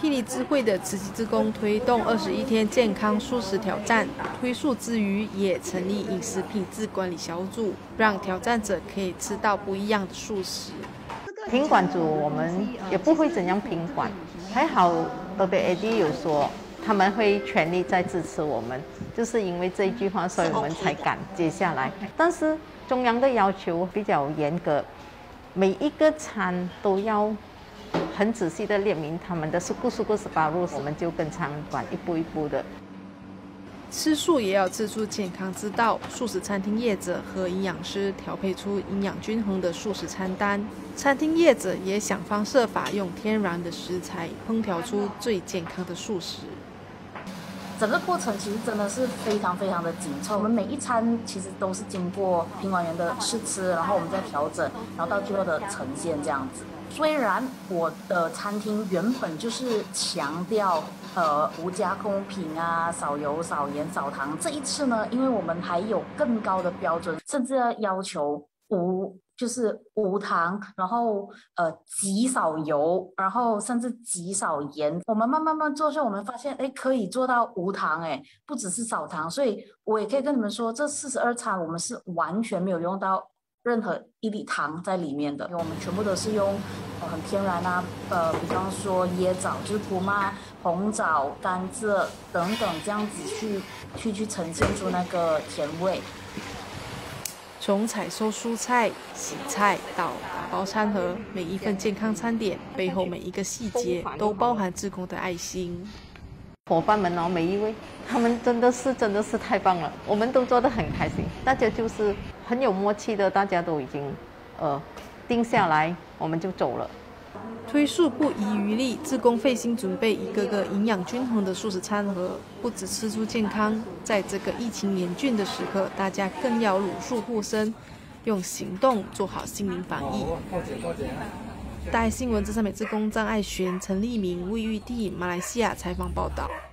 霹雳智慧的慈济志工推动21天健康素食挑战，推素之余也成立饮食品质管理小组，让挑战者可以吃到不一样的素食。 品管组我们也不会怎样品管，还好AD 有说他们会全力在支持我们，就是因为这一句话，所以我们才敢接下来。但是中央的要求比较严格，每一个餐都要很仔细的列明他们的15路，我们就跟餐馆一步一步的。 吃素也要吃出健康之道，素食餐厅业者和营养师调配出营养均衡的素食餐单，餐厅业者也想方设法用天然的食材烹调出最健康的素食。 整个过程其实真的是非常非常的紧凑，我们每一餐其实都是经过品管员的试吃，然后我们再调整，然后到最后的呈现这样子。虽然我的餐厅原本就是强调无加工品啊，少油少盐少糖，这一次呢，因为我们还有更高的标准，甚至要求无糖，然后极少油，然后甚至极少盐。我们慢慢做下，我们发现可以做到无糖，不只是少糖。所以我也可以跟你们说，这42餐我们是完全没有用到任何一粒糖在里面的，因为我们全部都是用很天然啊，比方说椰枣就是普妈、红枣、甘蔗等等这样子去呈现出那个甜味。 从采收蔬菜、洗菜到打包餐盒，每一份健康餐点背后每一个细节都包含志工的爱心。 伙伴们每一位，他们真的是太棒了，我们都做得很开心，大家就是很有默契的，大家都已经定下来，我们就走了。 推素不遗余力，志工费心准备一个个营养均衡的素食餐盒，不只吃出健康，在这个疫情严峻的时刻，大家更要茹素护身，用行动做好心灵防疫。大爱新闻资深美志工张爱璇、陈立明、魏玉娣，马来西亚采访报道。